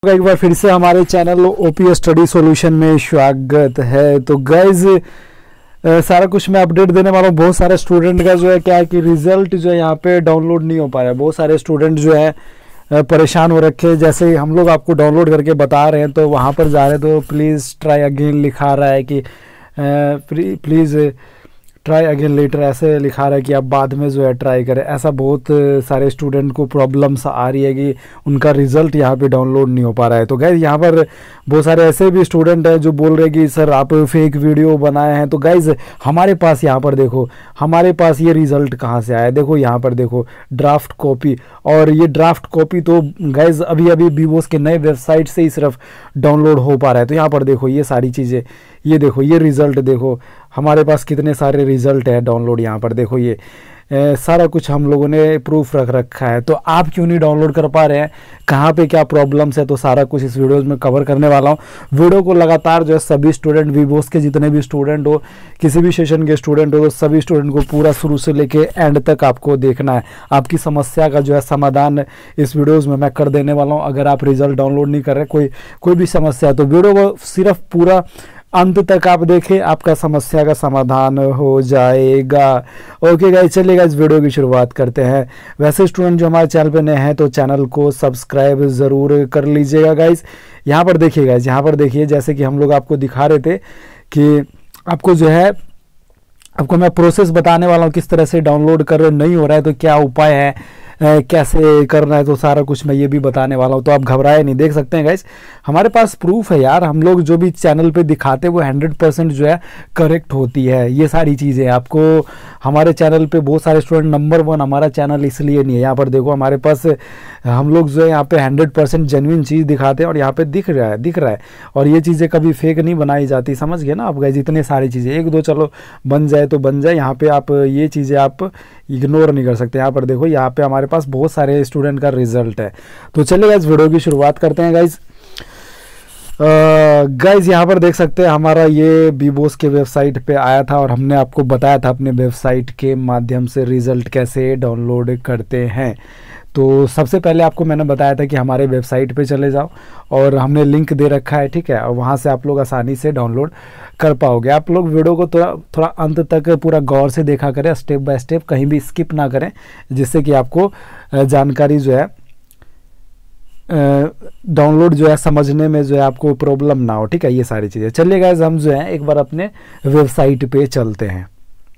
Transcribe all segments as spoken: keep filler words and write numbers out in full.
एक बार फिर से हमारे चैनल ओपी स्टडी सॉल्यूशन में स्वागत है। तो गाइज सारा कुछ मैं अपडेट देने वाला हूँ। बहुत सारे स्टूडेंट का जो है क्या है कि रिजल्ट जो है यहाँ पे डाउनलोड नहीं हो पा रहा है। बहुत सारे स्टूडेंट जो है परेशान हो रखे हैं। जैसे हम लोग आपको डाउनलोड करके बता रहे हैं तो वहाँ पर जा रहे हैं तो प्लीज़ ट्राई अगेन लिखा रहा है कि प्लीज़ ट्राई अगेन लेटर, ऐसे लिखा रहा है कि आप बाद में जो है ट्राई करें। ऐसा बहुत सारे स्टूडेंट को प्रॉब्लम्स आ रही है कि उनका रिज़ल्ट यहाँ पे डाउनलोड नहीं हो पा रहा है। तो गाइज़ यहाँ पर बहुत सारे ऐसे भी स्टूडेंट हैं जो बोल रहे हैं कि सर आप फेक वीडियो बनाए हैं। तो गाइज़ हमारे पास यहाँ पर देखो, हमारे पास ये रिज़ल्ट कहाँ से आया, देखो यहाँ पर देखो ड्राफ्ट कॉपी। और ये ड्राफ्ट कॉपी तो गाइज़ अभी अभी बीबोस के नए वेबसाइट से ही सिर्फ डाउनलोड हो पा रहा है। तो यहाँ पर देखो ये सारी चीज़ें, ये देखो ये रिज़ल्ट देखो, हमारे पास कितने सारे रिज़ल्ट है डाउनलोड। यहाँ पर देखो ये ए, सारा कुछ हम लोगों ने प्रूफ रख रखा है। तो आप क्यों नहीं डाउनलोड कर पा रहे हैं, कहाँ पे क्या प्रॉब्लम्स है, तो सारा कुछ इस वीडियोस में कवर करने वाला हूँ। वीडियो को लगातार जो है सभी स्टूडेंट, वीबोस के जितने भी स्टूडेंट हो, किसी भी सेशन के स्टूडेंट हो, तो सभी स्टूडेंट को पूरा शुरू से लेके एंड तक आपको देखना है। आपकी समस्या का जो है समाधान इस वीडियोज़ में मैं कर देने वाला हूँ। अगर आप रिजल्ट डाउनलोड नहीं कर रहे, कोई कोई भी समस्या है, तो वीडियो को सिर्फ पूरा अंत तक आप देखें, आपका समस्या का समाधान हो जाएगा। ओके गाइस, चलिए गाइस वीडियो की शुरुआत करते हैं। वैसे स्टूडेंट जो हमारे चैनल पे नए हैं तो चैनल को सब्सक्राइब ज़रूर कर लीजिएगा गाइस। यहाँ पर देखिए गाइस, यहाँ पर देखिए जैसे कि हम लोग आपको दिखा रहे थे कि आपको जो है आपको मैं प्रोसेस बताने वाला हूँ किस तरह से डाउनलोड कर नहीं हो रहा है तो क्या उपाय है, कैसे करना है, तो सारा कुछ मैं ये भी बताने वाला हूँ। तो आप घबराए नहीं, देख सकते हैं गाइस हमारे पास प्रूफ है यार। हम लोग जो भी चैनल पे दिखाते हैं वो हंड्रेड परसेंट जो है करेक्ट होती है। ये सारी चीज़ें आपको हमारे चैनल पे बहुत सारे स्टूडेंट, नंबर वन हमारा चैनल इसलिए नहीं है। यहाँ पर देखो हमारे पास हम लोग जो है यहाँ पे हंड्रेड परसेंट जेन्युइन चीज़ दिखाते हैं और यहाँ पे दिख रहा है दिख रहा है और ये चीज़ें कभी फेक नहीं बनाई जाती, समझ गए ना आप गाइस। इतने सारी चीज़ें, एक दो चलो बन जाए तो बन जाए, यहाँ पे आप ये चीज़ें आप इग्नोर नहीं कर सकते। यहाँ पर देखो यहाँ पे हमारे पास बहुत सारे स्टूडेंट का रिजल्ट है। तो चलिए गाइस वीडियो की शुरुआत करते हैं गाइस। गाइस यहाँ पर देख सकते हैं हमारा ये बीबोस के वेबसाइट पे आया था और हमने आपको बताया था अपने वेबसाइट के माध्यम से रिजल्ट कैसे डाउनलोड करते हैं। तो सबसे पहले आपको मैंने बताया था कि हमारे वेबसाइट पे चले जाओ और हमने लिंक दे रखा है, ठीक है, और वहाँ से आप लोग आसानी से डाउनलोड कर पाओगे। आप लोग वीडियो को थोड़ा थोड़ा अंत तक पूरा गौर से देखा करें, स्टेप बाय स्टेप, कहीं भी स्किप ना करें, जिससे कि आपको जानकारी जो है डाउनलोड जो है समझने में जो है आपको प्रॉब्लम ना हो, ठीक है। ये सारी चीज़ें, चलिए गाइस हम जो है एक बार अपने वेबसाइट पे चलते हैं।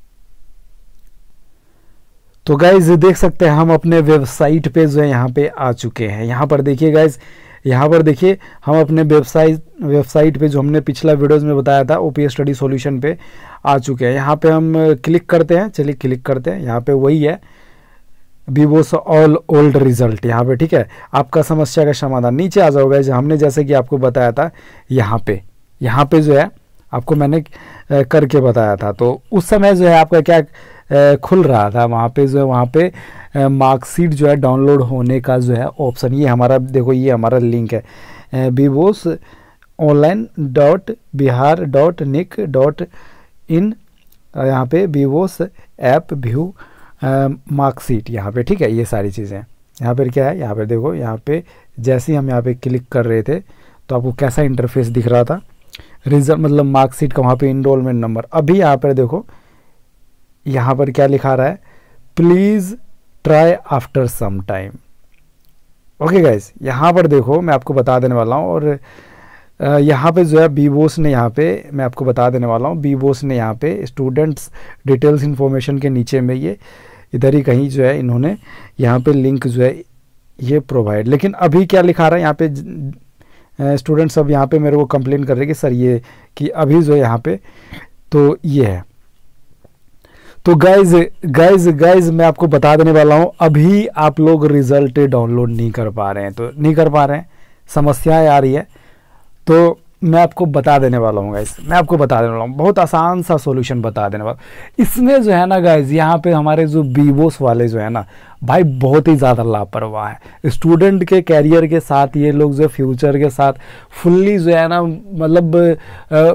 तो गाइज देख सकते हैं हम अपने वेबसाइट पे जो है यहाँ पे आ चुके हैं। यहाँ पर देखिए गाइज, यहाँ पर देखिए हम अपने वेबसाइट वेबसाइट पे जो हमने पिछला वीडियोस में बताया था ओपी स्टडी सॉल्यूशन पे आ चुके हैं। यहाँ पे हम क्लिक करते हैं, चलिए क्लिक करते हैं। यहाँ पे वही है बीबोस ऑल ओल्ड रिजल्ट यहाँ पे, ठीक है। आपका समस्या का समाधान, नीचे आ जाओ गाइज। हमने जैसे कि आपको बताया था यहाँ पे यहाँ पे जो है आपको मैंने करके बताया था। तो उस समय जो है आपका क्या खुल रहा था, वहाँ पे जो है वहाँ पे मार्कशीट जो है डाउनलोड होने का जो है ऑप्शन, ये हमारा देखो, ये हमारा लिंक है BBOSE online dot Bihar dot nic dot in. यहाँ पे बीबोस ऐप व्यू मार्कशीट यहाँ पे, ठीक है। ये सारी चीज़ें यहाँ पर क्या है, यहाँ पर देखो, यहाँ पे जैसे ही हम यहाँ पे क्लिक कर रहे थे तो आपको कैसा इंटरफेस दिख रहा था, रिजल्ट मतलब मार्कशीट का, वहाँ पे इनरोलमेंट नंबर। अभी यहाँ पर देखो, यहाँ पर क्या लिखा रहा है, please try after some time. Okay guys, यहाँ पर देखो मैं आपको बता देने वाला हूँ। और यहाँ पे जो है बीबोस ने, यहाँ पे मैं आपको बता देने वाला हूँ, बीबोस ने यहाँ पे स्टूडेंट्स डिटेल्स इन्फॉर्मेशन के नीचे में ये इधर ही कहीं जो है इन्होंने यहाँ पे लिंक जो है ये प्रोवाइड। लेकिन अभी क्या लिखा रहा है यहाँ पे, स्टूडेंट्स सब यहाँ पे मेरे को कंप्लेन कर रहे हैं कि सर ये कि अभी जो है यहाँ पे तो ये है। तो गाइज गाइज गाइज मैं आपको बता देने वाला हूँ, अभी आप लोग रिजल्ट डाउनलोड नहीं कर पा रहे हैं, तो नहीं कर पा रहे हैं, समस्याएं आ रही है, तो मैं आपको बता देने वाला हूँ गाइज, मैं आपको बता देने वाला हूँ, बहुत आसान सा सॉल्यूशन बता देने वाला। इसमें जो है ना गाइज, यहाँ पे हमारे जो बीबोस वाले जो है ना भाई बहुत ही ज़्यादा लापरवाह है। स्टूडेंट के कैरियर के साथ ये लोग जो फ्यूचर के साथ फुल्ली जो है ना मतलब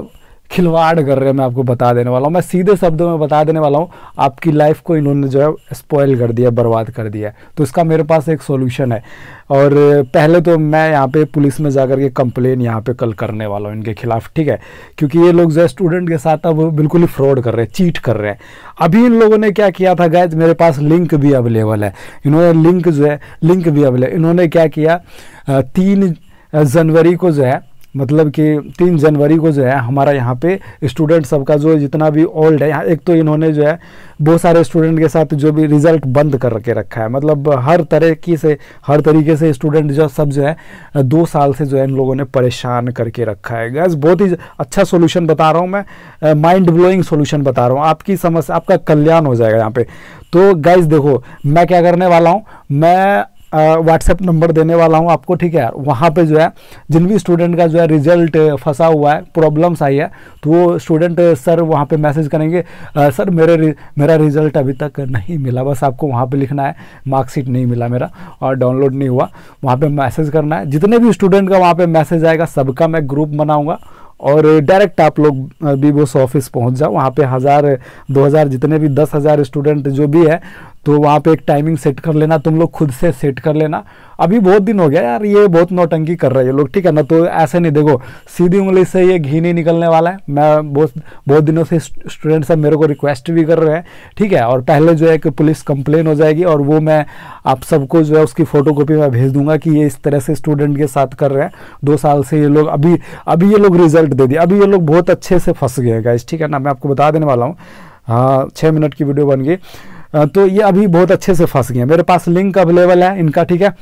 खिलवाड़ कर रहे हैं, मैं आपको बता देने वाला हूँ, मैं सीधे शब्दों में बता देने वाला हूँ। आपकी लाइफ को इन्होंने जो है स्पॉइल कर दिया, बर्बाद कर दिया है। तो इसका मेरे पास एक सॉल्यूशन है, और पहले तो मैं यहाँ पे पुलिस में जाकर के कंप्लेन यहाँ पे कल करने वाला हूँ इनके खिलाफ, ठीक है, क्योंकि ये लोग जो है स्टूडेंट के साथ अब बिल्कुल ही फ्रॉड कर रहे हैं, चीट कर रहे हैं। अभी इन लोगों ने क्या किया था गाइस, मेरे पास लिंक भी अवेलेबल है, इन्होंने लिंक जो है लिंक भी अवेलेबल इन्होंने क्या किया, तीन जनवरी को जो है, मतलब कि तीन जनवरी को जो है हमारा यहाँ पे स्टूडेंट सबका जो जितना भी ओल्ड है, यहाँ एक तो इन्होंने जो है बहुत सारे स्टूडेंट के साथ जो भी रिजल्ट बंद कर के रखा है, मतलब हर तरह की से हर तरीके से स्टूडेंट जो सब जो है दो साल से जो है इन लोगों ने परेशान करके रखा है। गैस बहुत ही अच्छा सोल्यूशन बता रहा हूँ मैं, माइंड ब्लोइंग सोल्यूशन बता रहा हूँ, आपकी समस्या, आपका कल्याण हो जाएगा यहाँ पे। तो गाइज देखो मैं क्या करने वाला हूँ, मैं व्हाट्सएप नंबर देने वाला हूं आपको, ठीक है, वहां पे जो है जिन भी स्टूडेंट का जो है रिजल्ट फंसा हुआ है, प्रॉब्लम्स आई है, तो वो स्टूडेंट सर वहां पे मैसेज करेंगे, सर मेरे मेरा रिजल्ट अभी तक नहीं मिला, बस आपको वहां पे लिखना है मार्कशीट नहीं मिला मेरा और डाउनलोड नहीं हुआ, वहां पे मैसेज करना है। जितने भी स्टूडेंट का वहां पे मैसेज आएगा सबका मैं ग्रुप बनाऊंगा और डायरेक्ट आप लोग बीबोस ऑफिस पहुंच जाओ, वहाँ पे हज़ार दो हज़ार जितने भी दस हज़ार स्टूडेंट जो भी है, तो वहाँ पे एक टाइमिंग सेट कर लेना, तुम लोग खुद से सेट कर लेना। अभी बहुत दिन हो गया यार, ये बहुत नौटंकी कर रहे हैं लोग, ठीक है ना, तो ऐसे नहीं, देखो सीधी उंगली से ये घी नहीं निकलने वाला है। मैं बहुत बहुत दिनों से स्टूडेंट सब मेरे को रिक्वेस्ट भी कर रहे हैं, ठीक है, और पहले जो है कि पुलिस कंप्लेन हो जाएगी और वो मैं आप सबको जो है उसकी फोटोकॉपी मैं भेज दूंगा कि ये इस तरह से स्टूडेंट के साथ कर रहे हैं, दो साल से ये लोग, अभी अभी ये लोग रिजल्ट दे दिए, अभी ये लोग बहुत अच्छे से फंस गए गाइस, ठीक है ना, मैं आपको बता देने वाला हूँ। हाँ, छः मिनट की वीडियो बन गई, तो ये अभी बहुत अच्छे से फंस गए। मेरे पास लिंक अवेलेबल है इनका, ठीक है,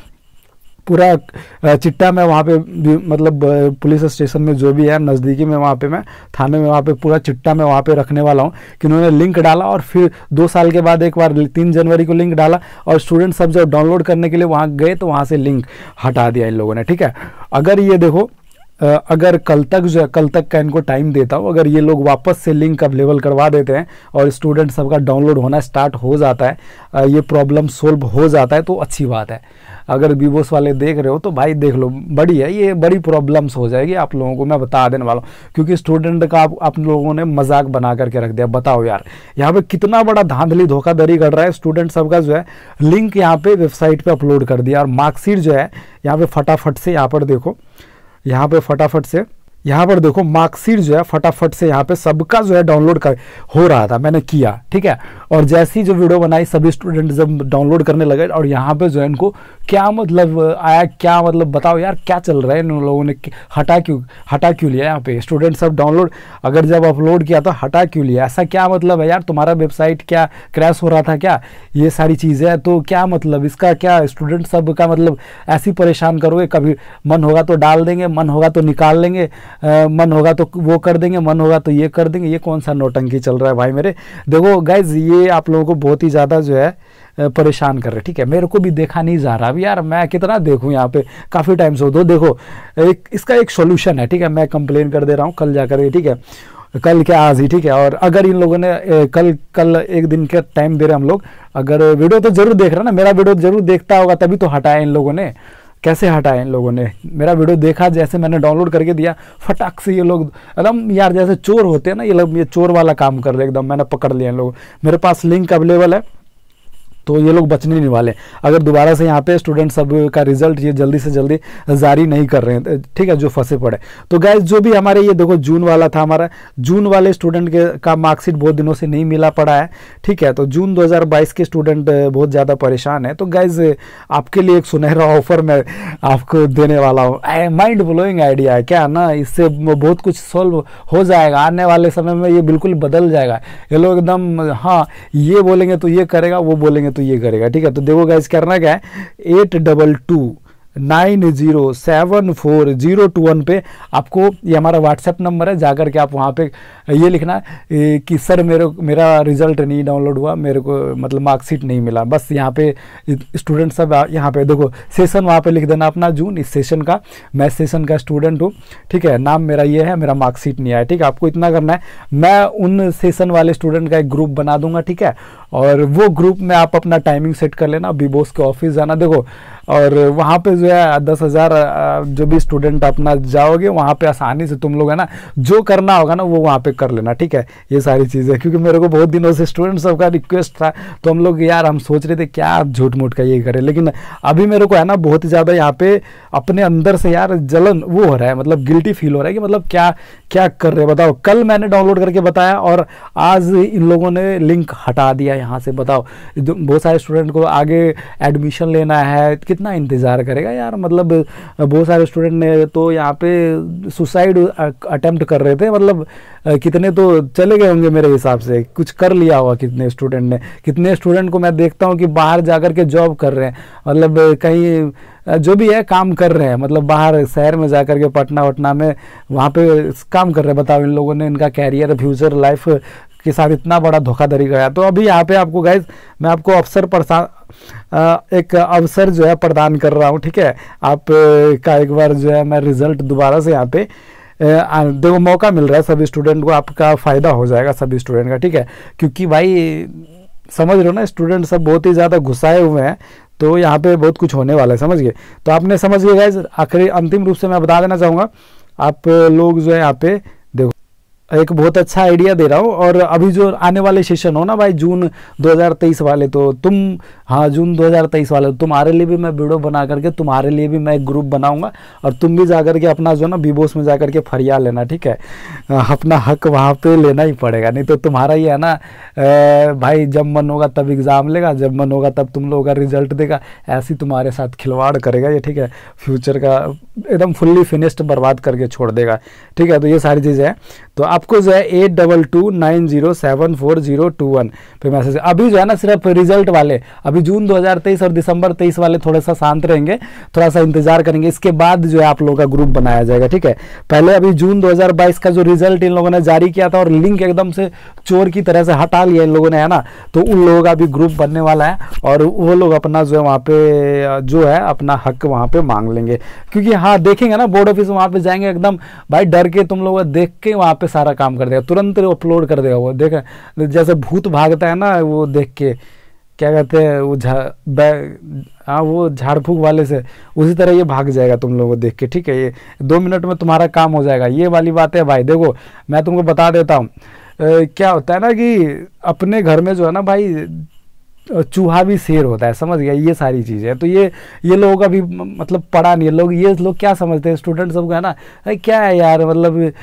पूरा चिट्टा मैं वहाँ पे मतलब पुलिस स्टेशन में जो भी है नज़दीकी में, वहाँ पे मैं थाने में, वहाँ पे पूरा चिट्टा मैं वहाँ पे रखने वाला हूँ कि उन्होंने लिंक डाला और फिर दो साल के बाद एक बार तीन जनवरी को लिंक डाला और स्टूडेंट सब जब डाउनलोड करने के लिए वहाँ गए तो वहाँ से लिंक हटा दिया इन लोगों ने, ठीक है। अगर ये देखो, अगर कल तक जो है, कल तक का इनको टाइम देता हूँ, अगर ये लोग वापस से लिंक अवेलेबल करवा देते हैं और स्टूडेंट सबका डाउनलोड होना स्टार्ट हो जाता है, ये प्रॉब्लम सोल्व हो जाता है, तो अच्छी बात है। अगर बीबोस वाले देख रहे हो तो भाई देख लो, बड़ी है ये, बड़ी प्रॉब्लम्स हो जाएगी आप लोगों को, मैं बता देने वाला हूँ, क्योंकि स्टूडेंट का आप, आप लोगों ने मजाक बना करके रख दिया। बताओ यार, यहाँ पे कितना बड़ा धांधली धोखाधड़ी कर रहा है, स्टूडेंट सबका जो है लिंक यहाँ पे वेबसाइट पे अपलोड कर दिया और मार्कशीट जो है यहाँ पे फटाफट से, यहाँ पर देखो, यहाँ पे फटाफट से, यहाँ पर देखो मार्कशीट जो है फटाफट से यहाँ पे सबका जो है डाउनलोड कर हो रहा था, मैंने किया, ठीक है, और जैसी जो वीडियो बनाई सभी स्टूडेंट जब डाउनलोड करने लगे और यहाँ पे जो है इनको क्या मतलब आया, क्या मतलब बताओ यार क्या चल रहा है, इन लोगों ने हटा क्यों हटा क्यों लिया, यहाँ पे स्टूडेंट सब डाउनलोड अगर जब अपलोड किया तो हटा क्यों लिया, ऐसा क्या मतलब है यार, तुम्हारा वेबसाइट क्या क्रैश हो रहा था क्या, ये सारी चीज़ें है तो क्या मतलब इसका, क्या स्टूडेंट सब का मतलब ऐसी परेशान करोगे, कभी मन होगा तो डाल देंगे, मन होगा तो निकाल लेंगे, आ, मन होगा तो वो कर देंगे, मन होगा तो ये कर देंगे, ये कौन सा नौटंकी चल रहा है भाई मेरे। देखो गाइज ये आप लोगों को बहुत ही ज़्यादा जो है परेशान कर रहे, ठीक है, मेरे को भी देखा नहीं जा रहा अभी यार, मैं कितना देखूं यहाँ पे, काफ़ी टाइम से हो दो। देखो एक इसका एक सोल्यूशन है, ठीक है, मैं कंप्लेन कर दे रहा हूँ कल जाकर, ठीक है, कल क्या आज ही, ठीक है, और अगर इन लोगों ने कल कल एक दिन का टाइम दे रहे हम लोग, अगर वीडियो तो जरूर देख रहा ना, मेरा वीडियो जरूर देखता होगा तभी तो हटाया इन लोगों ने, कैसे हटाया इन लोगों ने, मेरा वीडियो देखा, जैसे मैंने डाउनलोड करके दिया फटाक से ये लोग एकदम यार जैसे चोर होते हैं ना, ये लोग ये चोर वाला काम कर रहे हैं एकदम, मैंने पकड़ लिया इन लोग, मेरे पास लिंक अवेलेबल है तो ये लोग बचने नहीं वाले। अगर दोबारा से यहाँ पे स्टूडेंट सब का रिजल्ट ये जल्दी से जल्दी जारी नहीं कर रहे हैं, ठीक है, जो फंसे पड़े। तो गाइस जो भी हमारे ये देखो जून वाला था, हमारा जून वाले स्टूडेंट के का मार्कशीट बहुत दिनों से नहीं मिला पड़ा है, ठीक है, तो जून दो हज़ार बाईस के स्टूडेंट बहुत ज़्यादा परेशान है। तो गाइस आपके लिए एक सुनहरा ऑफर मैं आपको देने वाला हूँ, माइंड ब्लोइंग आइडिया है क्या ना, इससे बहुत कुछ सॉल्व हो जाएगा, आने वाले समय में ये बिल्कुल बदल जाएगा। ये लोग एकदम हाँ ये बोलेंगे तो ये करेगा, वो बोलेंगे तो ये करेगा, ठीक है। तो देखो गाइस करना क्या है, eight double two nine zero seven four zero two one पे आपको, ये हमारा व्हाट्सएप नंबर है, जाकर के आप वहाँ पे ये लिखना है कि सर मेरे मेरा रिजल्ट नहीं डाउनलोड हुआ, मेरे को मतलब मार्कशीट नहीं मिला, बस यहाँ पे स्टूडेंट सब यहाँ पे देखो सेशन वहाँ पे लिख देना अपना, जून इस सेशन का, मैं सेशन का स्टूडेंट हूँ, ठीक है, नाम मेरा ये है, मेरा मार्कशीट नहीं आया, ठीक है, आपको इतना करना है। मैं उन सेशन वाले स्टूडेंट का एक ग्रुप बना दूंगा, ठीक है, और वो ग्रुप में आप अपना टाइमिंग सेट कर लेना, बीबोस के ऑफिस जाना। देखो और वहाँ पे जो है दस हज़ार जो भी स्टूडेंट अपना जाओगे वहाँ पे आसानी से तुम लोग है ना जो करना होगा ना वो वहाँ पे कर लेना, ठीक है। ये सारी चीज़ें क्योंकि मेरे को बहुत दिनों से स्टूडेंट सबका रिक्वेस्ट था, तो हम लोग यार हम सोच रहे थे क्या झूठ मूठ का ये करें, लेकिन अभी मेरे को है ना बहुत ही ज़्यादा यहाँ पे अपने अंदर से यार जलन वो हो रहा है, मतलब गिल्टी फील हो रहा है कि मतलब क्या क्या कर रहे हैं बताओ। कल मैंने डाउनलोड करके बताया और आज इन लोगों ने लिंक हटा दिया यहाँ से, बताओ। बहुत सारे स्टूडेंट को आगे एडमिशन लेना है, कितना इंतज़ार करेगा यार। मतलब बहुत सारे स्टूडेंट ने तो यहाँ पे सुसाइड अटेम्प्ट कर रहे थे, मतलब कितने तो चले गए होंगे मेरे हिसाब से, कुछ कर लिया होगा कितने स्टूडेंट ने। कितने स्टूडेंट को मैं देखता हूँ कि बाहर जाकर के जॉब कर रहे हैं, मतलब कहीं जो भी है काम कर रहे हैं, मतलब बाहर शहर में जाकर के पटना वटना में वहाँ पे काम कर रहे हैं। बताओ इन लोगों ने इनका कैरियर फ्यूचर लाइफ के साथ इतना बड़ा धोखाधड़ी गया। तो अभी यहाँ पे आपको गाइज मैं आपको अवसर प्रसा एक अवसर जो है प्रदान कर रहा हूँ, ठीक है। आप का एक बार जो है मैं रिजल्ट दोबारा से यहाँ पे देखो मौका मिल रहा है सभी स्टूडेंट को, आपका फ़ायदा हो जाएगा सभी स्टूडेंट का, ठीक है। क्योंकि भाई समझ रहे हो ना स्टूडेंट सब बहुत ही ज़्यादा घुसाए हुए हैं, तो यहाँ पे बहुत कुछ होने वाला है, समझ गए। तो आपने समझ गए गाइज। आखिरी अंतिम रूप से मैं बता देना चाहूँगा आप लोग जो है यहाँ पे देखो एक बहुत अच्छा आइडिया दे रहा हूँ। और अभी जो आने वाले सेशन हो ना भाई जून दो हज़ार तेईस वाले, तो तुम हाँ जून दो हज़ार तेईस वाले तुम्हारे लिए भी मैं वीडियो बना करके तुम्हारे लिए भी मैं एक ग्रुप बनाऊंगा, और तुम भी जा करके अपना जो ना बीबोस में जा करके फरियाद लेना, ठीक है। अपना हक वहाँ पे लेना ही पड़ेगा, नहीं तो तुम्हारा ये है ना भाई जब मन होगा तब एग्ज़ाम लेगा, जब मन होगा तब तुम लोगों का रिजल्ट देगा, ऐसी तुम्हारे साथ खिलवाड़ करेगा ये, ठीक है। फ्यूचर का एकदम फुल्ली फिनिश्ड बर्बाद करके छोड़ देगा, ठीक है। तो ये सारी चीज़ें हैं। तो आपको जो है eight double two nine zero seven four zero two one पे मैसेज। अभी जो है ना सिर्फ रिजल्ट वाले, अभी जून दो हज़ार तेईस और दिसंबर तेईस वाले थोड़ा सा शांत रहेंगे, थोड़ा सा इंतजार करेंगे, इसके बाद जो है आप लोगों का ग्रुप बनाया जाएगा, ठीक है। पहले अभी जून दो हज़ार बाईस का जो रिजल्ट इन लोगों ने जारी किया था और लिंक एकदम से चोर की तरह से हटा लिया इन लोगों ने, है ना, तो उन लोगों का भी ग्रुप बनने वाला है और वो लोग अपना जो है वहाँ पे जो है अपना हक वहाँ पे मांग लेंगे। क्योंकि हाँ देखेंगे ना बोर्ड ऑफिस वहाँ पे जाएंगे एकदम भाई डर के, तुम लोग देख के वहाँ पे सारा काम कर देगा, तुरंत अपलोड कर देगा वो। देख जैसे भूत भागता है ना वो देख के, क्या कहते हैं वो झा हाँ वो झाड़ फूक वाले से, उसी तरह ये भाग जाएगा तुम लोगों को देख के, ठीक है। ये दो मिनट में तुम्हारा काम हो जाएगा, ये वाली बात है भाई। देखो मैं तुमको बता देता हूँ क्या होता है ना कि अपने घर में जो है ना भाई चूहा भी शेर होता है, समझ गया। ये सारी चीज़ें हैं। तो ये ये लोगों का भी मतलब पढ़ा नहीं है लोग, ये लोग क्या समझते हैं स्टूडेंट सबको, है ना क्या है यार, मतलब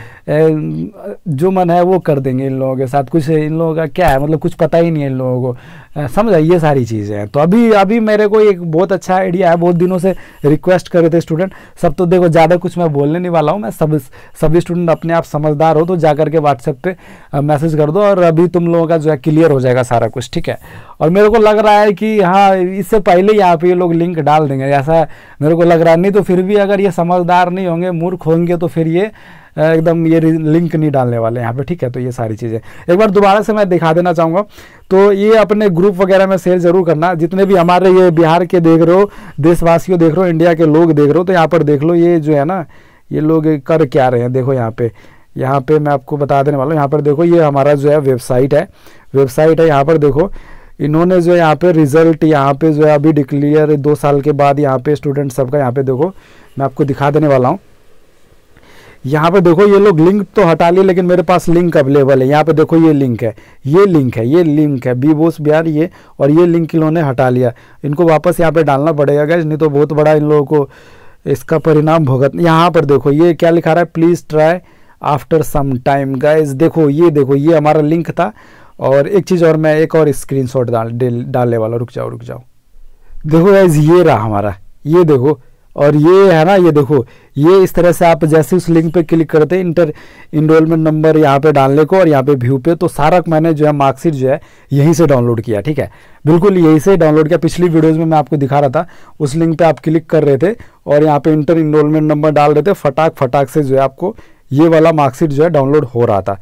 जो मन है वो कर देंगे इन लोगों के साथ, कुछ इन लोगों का क्या है, मतलब कुछ पता ही नहीं है इन लोगों को, समझ आई। ये सारी चीज़ें हैं। तो अभी अभी मेरे को एक बहुत अच्छा आइडिया है, बहुत दिनों से रिक्वेस्ट कर रहे थे स्टूडेंट सब। तो देखो ज़्यादा कुछ मैं बोलने नहीं वाला हूँ, मैं सब सभी स्टूडेंट अपने आप समझदार हो तो जा करके व्हाट्सएप पे मैसेज कर दो और अभी तुम लोगों का जो है क्लियर हो जाएगा सारा कुछ, ठीक है। और मेरे को लग रहा है कि हाँ इससे पहले ही यहाँ पे ये लोग लिंक डाल देंगे, ऐसा मेरे को लग रहा है। नहीं तो फिर भी अगर ये समझदार नहीं होंगे, मूर्ख होंगे, तो फिर ये एकदम ये लिंक नहीं डालने वाले यहाँ पे, ठीक है। तो ये सारी चीज़ें एक बार दोबारा से मैं दिखा देना चाहूँगा। तो ये अपने ग्रुप वगैरह में शेयर जरूर करना, जितने भी हमारे ये बिहार के देख रहे हो, देशवासियों देख रहे हो, इंडिया के लोग देख रहे हो, तो यहाँ पर देख लो ये जो है ना ये लोग कर क्या रहे हैं। देखो यहाँ पे यहाँ पे मैं आपको बता देने वाला हूँ। यहाँ पर देखो ये हमारा जो है वेबसाइट है, वेबसाइट है। यहाँ पर देखो इन्होंने जो है यहाँ पे रिजल्ट यहाँ पे जो है अभी डिक्लेयर दो साल के बाद यहाँ पे स्टूडेंट सबका यहाँ पे देखो मैं आपको दिखा देने वाला हूँ। यहाँ पे देखो ये लोग लिंक तो हटा लिए, लेकिन मेरे पास लिंक अवेलेबल है। यहाँ पे देखो ये लिंक है, ये लिंक है, ये लिंक है बीबोस बिहार ये, और ये लिंक इन्होंने हटा लिया। इनको वापस यहाँ पे डालना पड़ेगा गाइस, नहीं तो बहुत बड़ा इन लोगों को इसका परिणाम भुगत। यहाँ पर देखो ये क्या लिखा रहा है, please try after some time. Guys देखो ये देखो ये हमारा लिंक था। और एक चीज़ और, मैं एक और स्क्रीनशॉट डाल डालने वाला, रुक जाओ रुक जाओ। देखो गाइस ये रहा हमारा, ये देखो, और ये है ना ये देखो, ये इस तरह से आप जैसे उस लिंक पे क्लिक करते हैं इंटर इनरोलमेंट नंबर यहाँ पे डालने को और यहाँ पे व्यू पे, तो सारा मैंने जो है मार्कशीट जो है यहीं से डाउनलोड किया, ठीक है। बिल्कुल यहीं से डाउनलोड किया। पिछली वीडियोज़ में मैं आपको दिखा रहा था, उस लिंक पे आप क्लिक कर रहे थे और यहाँ पे इंटर इनरोलमेंट नंबर डाल रहे थे, फटाक फटाक से जो है आपको ये वाला मार्कशीट जो है डाउनलोड हो रहा था।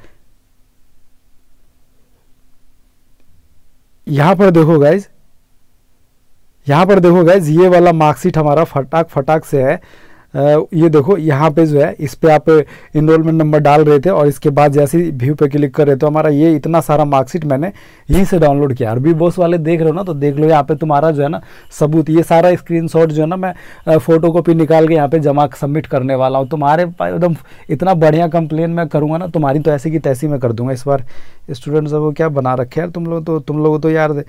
यहाँ पर देखो गाइज, यहाँ पर देखो गाइज ये वाला मार्कशीट हमारा फटाक फटाक से है ये देखो यहाँ पे जो है इस पे आप इनरोलमेंट नंबर डाल रहे थे और इसके बाद जैसे ही व्यू पे क्लिक कर रहे तो हमारा ये इतना सारा मार्कशीट मैंने यहीं से डाउनलोड किया। और भी बॉस वाले देख रहे हो ना, तो देख लो यहाँ पे तुम्हारा जो है ना सबूत, ये सारा स्क्रीनशॉट जो है ना मैं फोटो कॉपी निकाल के यहाँ पे जमा सबमिट करने वाला हूँ। तुम्हारे एकदम इतना बढ़िया कंप्लेन मैं करूँगा ना, तुम्हारी तो ऐसी की तैसी मैं कर दूंगा। इस बार स्टूडेंट सब क्या बना रखे यार तुम लोग, तो तुम लोग तो यार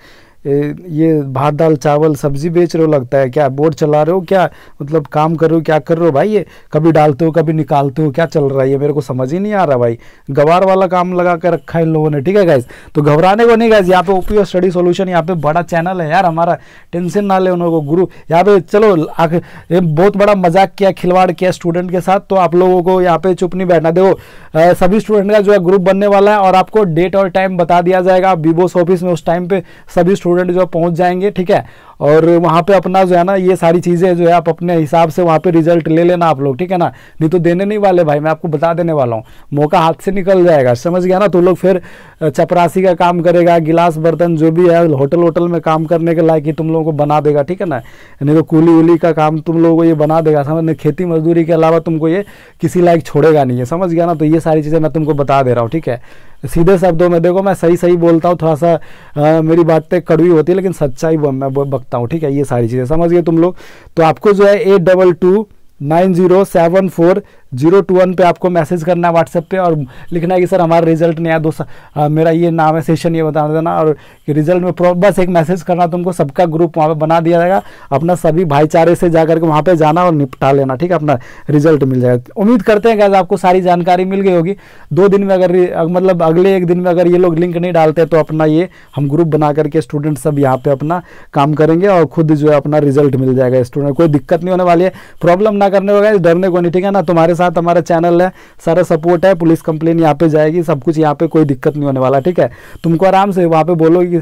ये भात दाल चावल सब्जी बेच रहे हो लगता है, क्या बोर्ड चला रहे हो, क्या मतलब काम कर रहे हो, क्या कर रहे हो भाई? ये कभी डालते हो कभी निकालते हो, क्या चल रहा है ये मेरे को समझ ही नहीं आ रहा भाई। गवार वाला काम लगा कर रखा है इन लोगों ने, ठीक है गाइज। तो घबराने को नहीं गाइज, यहाँ पे ओपीओ स्टडी सॉल्यूशन यहाँ पे बड़ा चैनल है यार हमारा, टेंशन ना ले उन को गुरु। यहाँ पे चलो ये बहुत बड़ा मजाक किया, खिलवाड़ किया स्टूडेंट के साथ, तो आप लोगों को यहाँ पे चुप नहीं बैठना। देखो सभी स्टूडेंट का जो है ग्रुप बनने वाला है और आपको डेट और टाइम बता दिया जाएगा बीबोस ऑफिस में। उस टाइम पे सभी स्टूडेंट जो पहुंच जाएंगे, ठीक है। और वहाँ पे अपना जो है ना ये सारी चीज़ें जो है आप अपने हिसाब से वहाँ पे रिजल्ट ले लेना आप लोग, ठीक है ना। नहीं तो देने नहीं वाले भाई, मैं आपको बता देने वाला हूँ, मौका हाथ से निकल जाएगा, समझ गया ना। तो लोग फिर चपरासी का काम करेगा, गिलास बर्तन जो भी है होटल होटल में काम करने के लायक ही तुम लोगों को बना देगा, ठीक है ना। नहीं तो कूली उली का काम तुम लोगों को ये बना देगा, समझ। खेती मजदूरी के अलावा तुमको ये किसी लायक छोड़ेगा नहीं है, समझ गया ना। तो ये सारी चीज़ें मैं तुमको बता दे रहा हूँ, ठीक है। सीधे शब्दों में देखो मैं सही सही बोलता हूँ, थोड़ा सा आ, मेरी बातें कड़वी होती है लेकिन सच्चाई मैं बकता हूँ, ठीक है। ये सारी चीज़ें समझ गए तुम लोग। तो आपको जो है eight double two nine zero seven four zero two one पे आपको मैसेज करना है व्हाट्सएप पे और लिखना है कि सर हमारा रिजल्ट नहीं आया, दोस्त मेरा ये नाम है, सेशन ये बता देना और कि रिजल्ट में बस एक मैसेज करना तुमको। सबका ग्रुप वहाँ पे बना दिया जाएगा, अपना सभी भाईचारे से जा करके वहाँ पे जाना और निपटा लेना, ठीक है। अपना रिजल्ट मिल जाएगा। उम्मीद करते हैं कि आपको सारी जानकारी मिल गई होगी। दो दिन में अगर मतलब अगले एक दिन में अगर ये लोग लिंक नहीं डालते तो अपना ये हम ग्रुप बना करके स्टूडेंट सब यहाँ पे अपना काम करेंगे और खुद जो है अपना रिजल्ट मिल जाएगा स्टूडेंट। कोई दिक्कत नहीं होने वाली है, प्रॉब्लम ना करने होगा, डरने को नहीं, ठीक है ना। तुम्हारे साथ हमारा चैनल है, सारा सपोर्ट है, पुलिस कंप्लेन यहाँ पे जाएगी, सब कुछ यहाँ पे, कोई दिक्कत नहीं होने वाला, ठीक है। तुमको आराम से वहाँ पे बोलो कि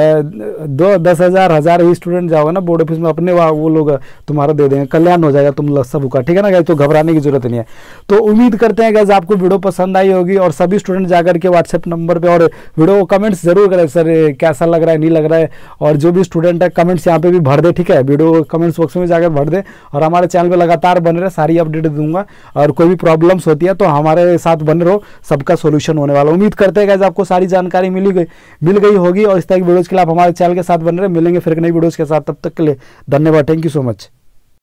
दो दस हज़ार हज़ार ही स्टूडेंट जाओगे ना बोर्ड ऑफिस में, अपने वहाँ वो लोग तुम्हारा दे देंगे, कल्याण हो जाएगा तुम सब का, ठीक है ना गाइस। तो घबराने की जरूरत नहीं है। तो उम्मीद करते हैं गाइस आपको वीडियो पसंद आई होगी और सभी स्टूडेंट जाकर के व्हाट्सएप नंबर पे और वीडियो को कमेंट्स जरूर करें, सर कैसा लग रहा है नहीं लग रहा है। और जो भी स्टूडेंट है कमेंट्स यहाँ पे भी भर दे, ठीक है। वीडियो कमेंट्स बॉक्स में जाकर भर दे और हमारे चैनल पे लगातार बने रहे, सारी अपडेट दूंगा। और कोई भी प्रॉब्लम्स होती है तो हमारे साथ बने रहो, सबका सोल्यूशन होने वाला। उम्मीद करते हैं गाइस आपको सारी जानकारी मिली गई मिल गई होगी और इस तरह की वीडियोज के लिए आप हमारे चैनल के साथ बने रहे। मिलेंगे फिर नई वीडियोज के साथ, तब तक के लिए धन्यवाद, थैंक यू सो मच।